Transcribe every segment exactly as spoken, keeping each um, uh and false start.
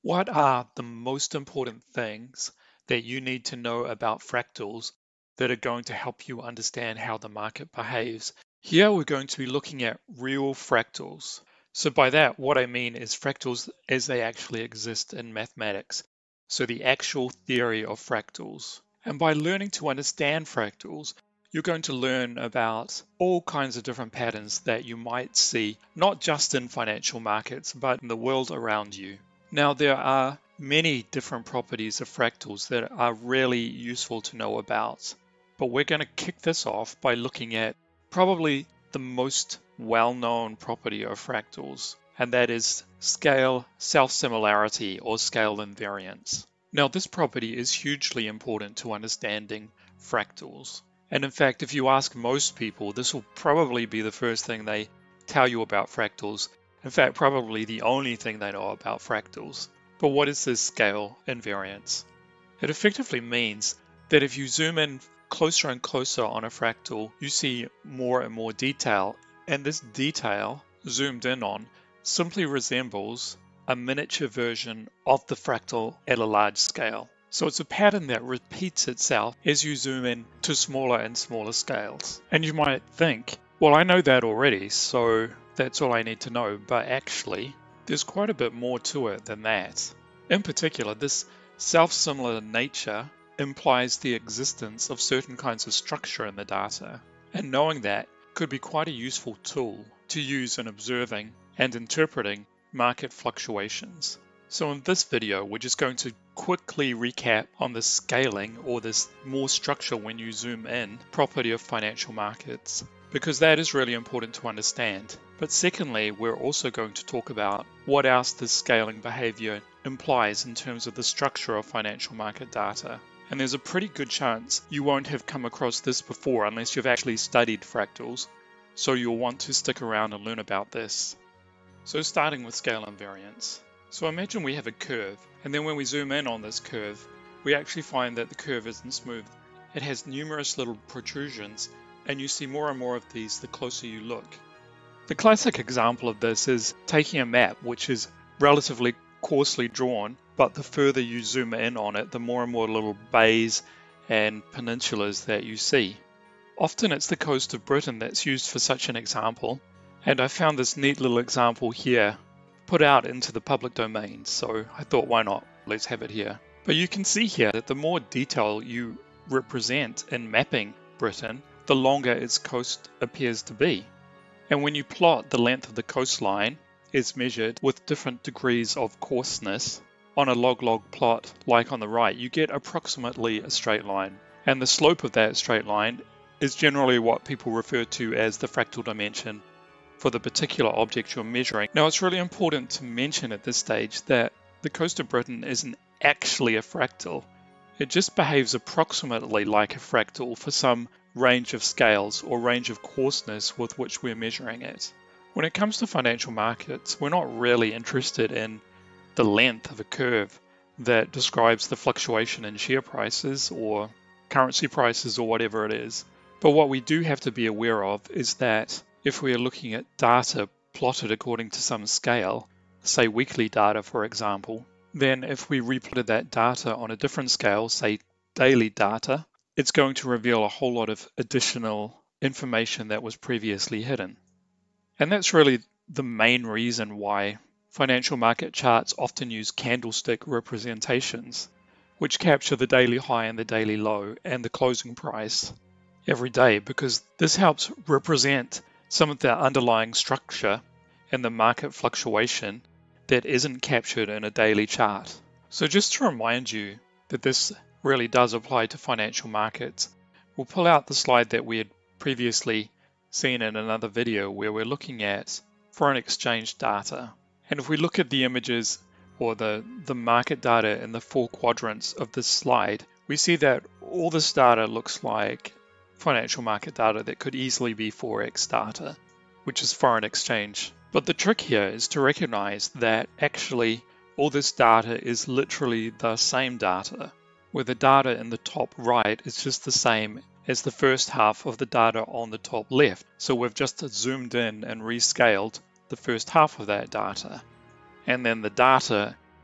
What are the most important things that you need to know about fractals that are going to help you understand how the market behaves? Here we're going to be looking at real fractals. So by that, what I mean is fractals as they actually exist in mathematics. So the actual theory of fractals. And by learning to understand fractals, you're going to learn about all kinds of different patterns that you might see, not just in financial markets, but in the world around you. Now, there are many different properties of fractals that are really useful to know about, but we're going to kick this off by looking at probably the most well-known property of fractals, and that is scale self-similarity or scale invariance. Now, this property is hugely important to understanding fractals. And in fact, if you ask most people, this will probably be the first thing they tell you about fractals. In fact, probably the only thing they know about fractals. But what is this scale invariance? It effectively means that if you zoom in closer and closer on a fractal, you see more and more detail. And this detail, zoomed in on, simply resembles a miniature version of the fractal at a large scale. So it's a pattern that repeats itself as you zoom in to smaller and smaller scales. And you might think, well, I know that already, so that's all I need to know. But actually, there's quite a bit more to it than that. In particular, this self-similar nature implies the existence of certain kinds of structure in the data. And knowing that could be quite a useful tool to use in observing and interpreting market fluctuations. So in this video, we're just going to quickly recap on the scaling, or this more structure when you zoom in, property of financial markets, because that is really important to understand. But secondly, we're also going to talk about what else this scaling behavior implies in terms of the structure of financial market data. And there's a pretty good chance you won't have come across this before unless you've actually studied fractals, so you'll want to stick around and learn about this. So starting with scale invariance. So imagine we have a curve, and then when we zoom in on this curve, we actually find that the curve isn't smooth. It has numerous little protrusions, and you see more and more of these the closer you look. The classic example of this is taking a map which is relatively coarsely drawn, but the further you zoom in on it, the more and more little bays and peninsulas that you see. Often it's the coast of Britain that's used for such an example, and I found this neat little example here put out into the public domain, so I thought, why not? Let's have it here. But you can see here that the more detail you represent in mapping Britain, the longer its coast appears to be. And when you plot the length of the coastline is measured with different degrees of coarseness on a log-log plot like on the right, you get approximately a straight line. And the slope of that straight line is generally what people refer to as the fractal dimension for the particular object you're measuring. Now, it's really important to mention at this stage that the coast of Britain isn't actually a fractal. It just behaves approximately like a fractal for some range of scales or range of coarseness with which we're measuring it. When it comes to financial markets, we're not really interested in the length of a curve that describes the fluctuation in share prices or currency prices or whatever it is. But what we do have to be aware of is that if we are looking at data plotted according to some scale, say weekly data for example, then if we replotted that data on a different scale, say daily data, it's going to reveal a whole lot of additional information that was previously hidden. And that's really the main reason why financial market charts often use candlestick representations, which capture the daily high and the daily low and the closing price every day, because this helps represent some of the underlying structure and the market fluctuation that isn't captured in a daily chart. So just to remind you that this really does apply to financial markets, we'll pull out the slide that we had previously seen in another video where we're looking at foreign exchange data. And if we look at the images or the, the market data in the four quadrants of this slide, we see that all this data looks like financial market data that could easily be Forex data, which is foreign exchange. But the trick here is to recognize that actually all this data is literally the same data, where the data in the top right is just the same as the first half of the data on the top left. So we've just zoomed in and rescaled the first half of that data. And then the data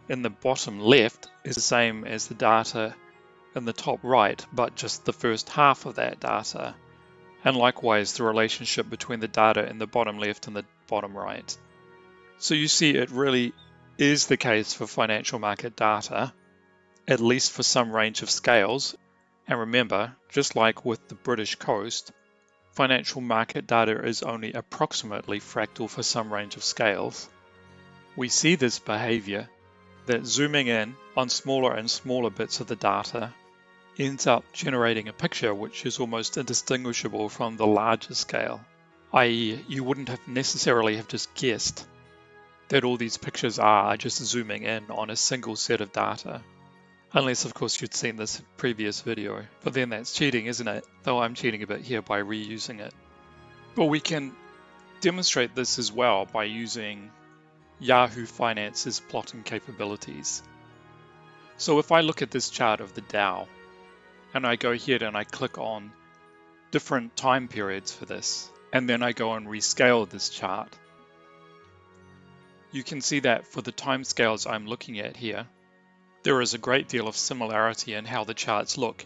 in the bottom left is the same as the data in the top right, but just the first half of that data. And likewise, the relationship between the data in the bottom left and the bottom right. So you see, it really is the case for financial market data, at least for some range of scales. And remember, just like with the British coast, financial market data is only approximately fractal for some range of scales. We see this behavior that zooming in on smaller and smaller bits of the data ends up generating a picture which is almost indistinguishable from the larger scale, that is you wouldn't have necessarily have just guessed that all these pictures are just zooming in on a single set of data. Unless, of course, you'd seen this previous video, but then that's cheating, isn't it? Though I'm cheating a bit here by reusing it. But we can demonstrate this as well by using Yahoo Finance's plotting capabilities. So if I look at this chart of the Dow, and I go ahead and I click on different time periods for this, and then I go and rescale this chart, you can see that for the time scales I'm looking at here, there is a great deal of similarity in how the charts look,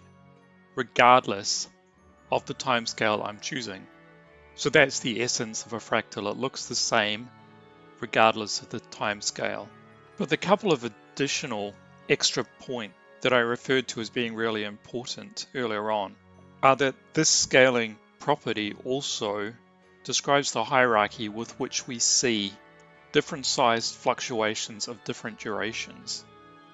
regardless of the time scale I'm choosing. So that's the essence of a fractal. It looks the same regardless of the time scale. But the couple of additional extra points that I referred to as being really important earlier on are that this scaling property also describes the hierarchy with which we see different sized fluctuations of different durations.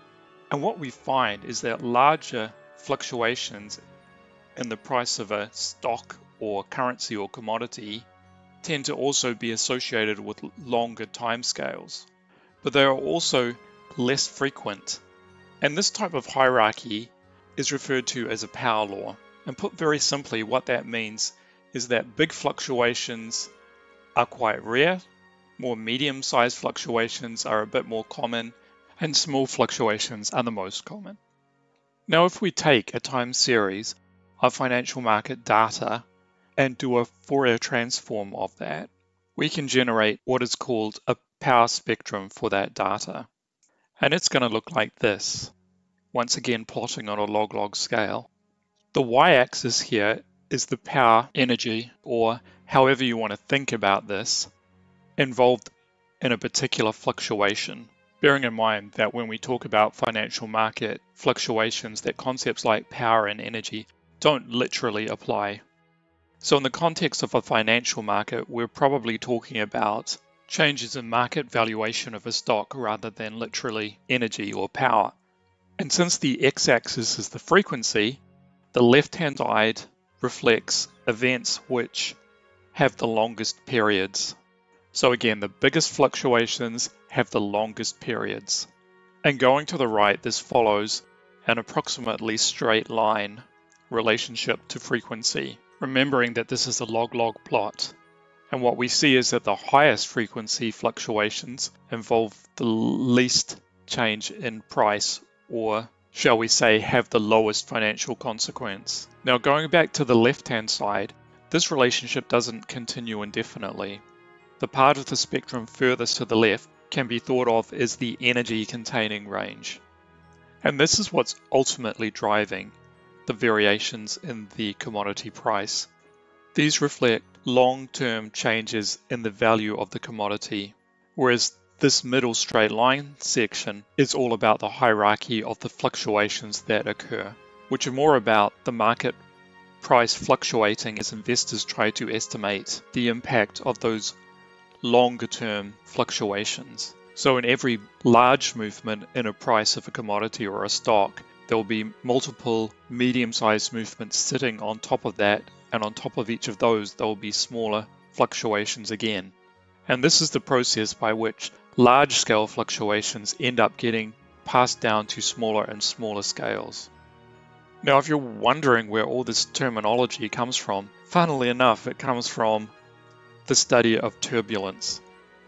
And what we find is that larger fluctuations in the price of a stock or currency or commodity tend to also be associated with longer timescales, but they are also less frequent. And this type of hierarchy is referred to as a power law. And put very simply, what that means is that big fluctuations are quite rare, more medium-sized fluctuations are a bit more common, and small fluctuations are the most common. Now, if we take a time series of financial market data and do a Fourier transform of that, we can generate what is called a power spectrum for that data. And it's going to look like this, once again plotting on a log-log scale. The y-axis here is the power energy, or however you want to think about this, involved in a particular fluctuation. Bearing in mind that when we talk about financial market fluctuations, that concepts like power and energy don't literally apply. So in the context of a financial market, we're probably talking about changes in market valuation of a stock rather than literally energy or power. And since the x-axis is the frequency, the left-hand side reflects events which have the longest periods. So again, the biggest fluctuations have the longest periods. And going to the right, this follows an approximately straight line relationship to frequency, remembering that this is a log-log plot. And what we see is that the highest frequency fluctuations involve the least change in price, or shall we say, have the lowest financial consequence. Now, going back to the left-hand side, this relationship doesn't continue indefinitely. The part of the spectrum furthest to the left can be thought of as the energy containing range. And this is what's ultimately driving the variations in the commodity price. These reflect long-term changes in the value of the commodity, whereas this middle straight line section is all about the hierarchy of the fluctuations that occur, which are more about the market price fluctuating as investors try to estimate the impact of those longer-term fluctuations. So in every large movement in a price of a commodity or a stock, there will be multiple medium-sized movements sitting on top of that, and on top of each of those there will be smaller fluctuations again. And this is the process by which large-scale fluctuations end up getting passed down to smaller and smaller scales. Now, if you're wondering where all this terminology comes from, funnily enough, it comes from the study of turbulence.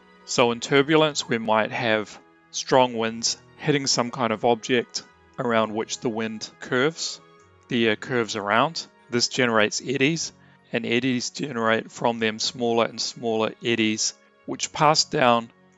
So in turbulence, we might have strong winds hitting some kind of object around which the wind curves. The air curves around. This generates eddies, and eddies generate from them smaller and smaller eddies, which pass down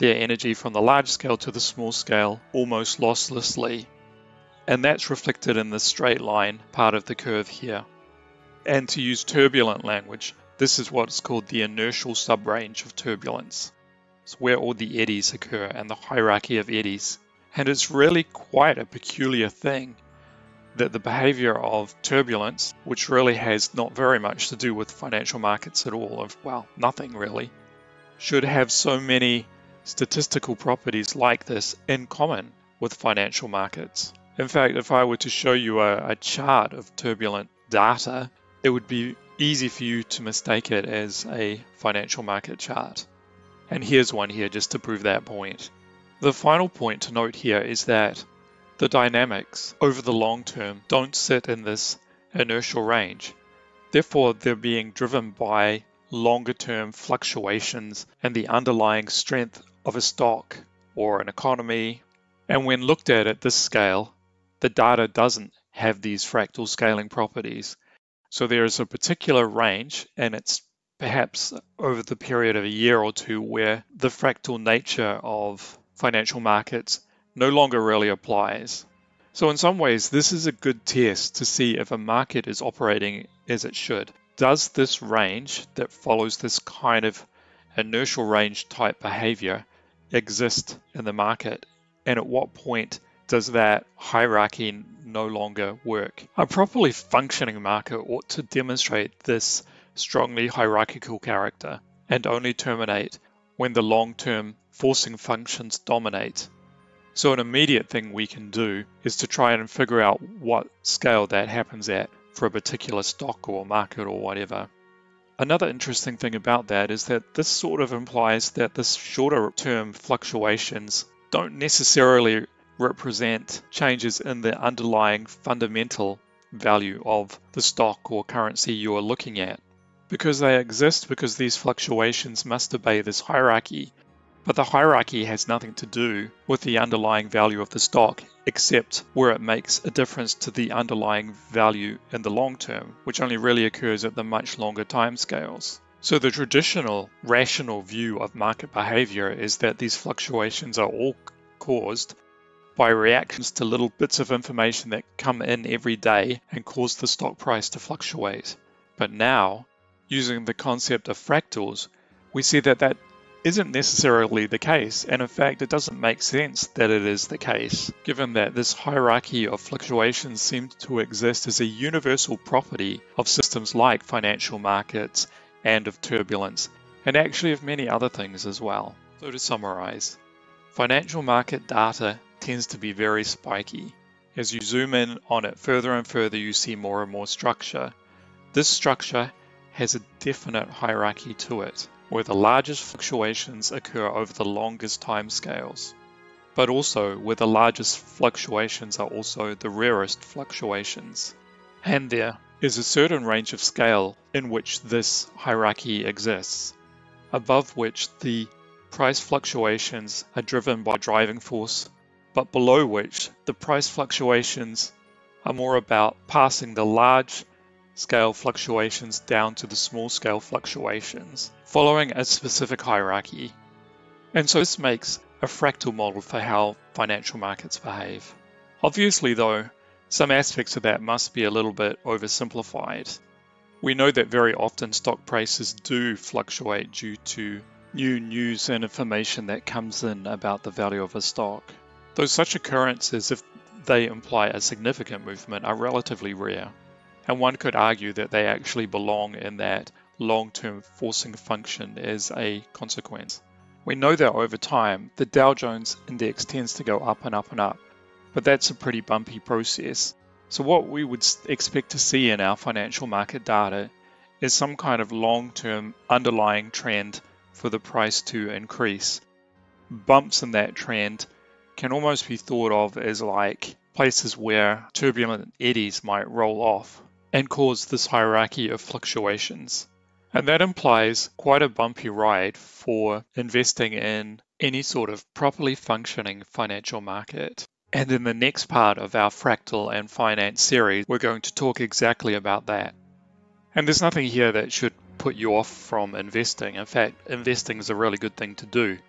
their energy from the large scale to the small scale almost losslessly. And that's reflected in the straight line part of the curve here. And to use turbulent language, this is what's called the inertial subrange of turbulence. It's where all the eddies occur and the hierarchy of eddies. And it's really quite a peculiar thing that the behavior of turbulence, which really has not very much to do with financial markets at all, of well, nothing really, should have so many statistical properties like this in common with financial markets. In fact, if I were to show you a, a chart of turbulent data, it would be easy for you to mistake it as a financial market chart. And here's one here just to prove that point. The final point to note here is that the dynamics over the long term don't sit in this inertial range. Therefore, they're being driven by longer term fluctuations and the underlying strength of a stock or an economy. And when looked at at this scale, the data doesn't have these fractal scaling properties. So there is a particular range, and it's perhaps over the period of a year or two where the fractal nature of financial markets no longer really applies. So in some ways, this is a good test to see if a market is operating as it should. Does this range that follows this kind of inertial range type behavior exist in the market? And at what point does that hierarchy no longer work? A properly functioning market ought to demonstrate this strongly hierarchical character and only terminate when the long-term forcing functions dominate. So an immediate thing we can do is to try and figure out what scale that happens at for a particular stock or market or whatever. Another interesting thing about that is that this sort of implies that the shorter term fluctuations don't necessarily represent changes in the underlying fundamental value of the stock or currency you are looking at, because they exist because these fluctuations must obey this hierarchy. But the hierarchy has nothing to do with the underlying value of the stock, except where it makes a difference to the underlying value in the long term, which only really occurs at the much longer timescales. So the traditional rational view of market behavior is that these fluctuations are all caused by reactions to little bits of information that come in every day and cause the stock price to fluctuate. But now, using the concept of fractals, we see that that isn't necessarily the case, and in fact it doesn't make sense that it is the case, given that this hierarchy of fluctuations seems to exist as a universal property of systems like financial markets and of turbulence, and actually of many other things as well. So to summarize, financial market data tends to be very spiky. As you zoom in on it further and further, you see more and more structure. This structure has a definite hierarchy to it, where the largest fluctuations occur over the longest time scales, but also where the largest fluctuations are also the rarest fluctuations. And there is a certain range of scale in which this hierarchy exists, above which the price fluctuations are driven by driving force, but below which the price fluctuations are more about passing the large scale fluctuations down to the small scale fluctuations, following a specific hierarchy. And so this makes a fractal model for how financial markets behave. Obviously though, some aspects of that must be a little bit oversimplified. We know that very often stock prices do fluctuate due to new news and information that comes in about the value of a stock. Though such occurrences, if they imply a significant movement, are relatively rare. And one could argue that they actually belong in that long-term forcing function as a consequence. We know that over time, the Dow Jones index tends to go up and up and up, but that's a pretty bumpy process. So what we would expect to see in our financial market data is some kind of long-term underlying trend for the price to increase. Bumps in that trend can almost be thought of as like places where turbulent eddies might roll off and cause this hierarchy of fluctuations. And that implies quite a bumpy ride for investing in any sort of properly functioning financial market. And in the next part of our Fractal and Finance series, we're going to talk exactly about that. And there's nothing here that should put you off from investing. In fact, investing is a really good thing to do.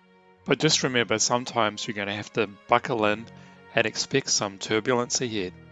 But just remember, sometimes you're going to have to buckle in and expect some turbulence ahead.